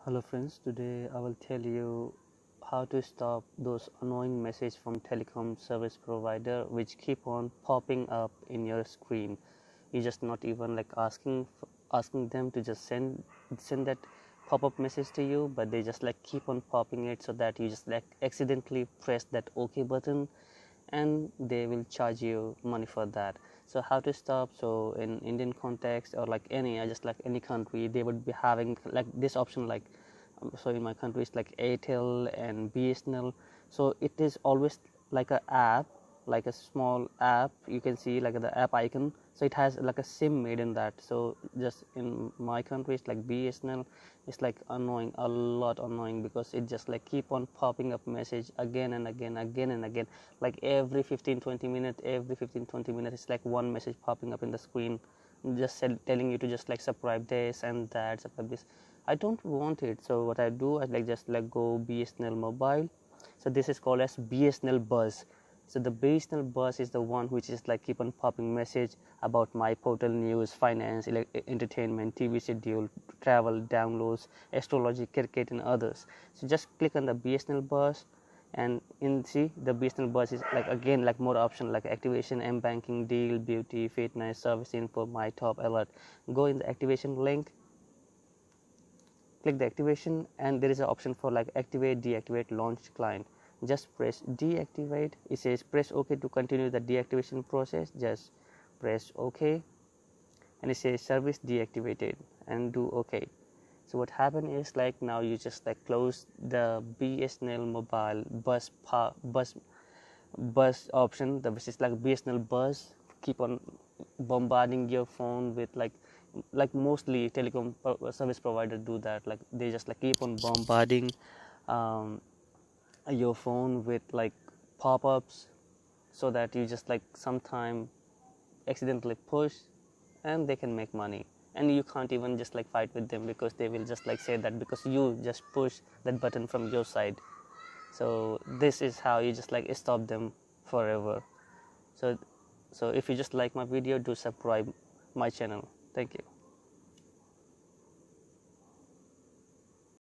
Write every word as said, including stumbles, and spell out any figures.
Hello friends, today I will tell you how to stop those annoying messages from telecom service provider which keep on popping up in your screen. You just not even like asking asking them to just send send that pop-up message to you, but they just like keep on popping it so that you just like accidentally press that OK button and they will charge you money for that. So how to stop? So in Indian context or like any, I just like any country, they would be having like this option, like um, so in my country it's like Airtel and B S N L. So it is always like a app, like a small app, you can see like the app icon, so it has like a sim made in that. So just in my country it's like B S N L. It's like annoying, a lot annoying, because it just like keep on popping up message again and again again and again, like every fifteen twenty minutes, every fifteen twenty minutes it's like one message popping up in the screen, just said, telling you to just like subscribe this and that, subscribe this. I don't want it, so what I do, I like just like go B S N L mobile. So this is called as B S N L Buzz. So the B S N L Buzz is the one which is like keep on popping message about my portal news, finance, entertainment, T V schedule, travel, downloads, astrology, cricket, and others. So just click on the B S N L Buzz, and in see the B S N L Buzz is like again like more option like activation, M banking, deal, beauty, fitness, service info, my top alert. Go in the activation link, click the activation, and there is an option for like activate, deactivate, launch client. Just press deactivate. It says press OK to continue the deactivation process. Just press OK, and it says service deactivated, and do OK. So what happened is like now you just like close the B S N L mobile bus pa- bus bus option, the which is like B S N L Buzz keep on bombarding your phone with like like mostly telecom service provider do that, like they just like keep on bombarding um, your phone with like pop-ups, so that you just like sometime accidentally push and they can make money, and you can't even just like fight with them because they will just like say that because you just push that button from your side. So this is how you just like stop them forever. So so if you just like my video, do subscribe my channel. Thank you.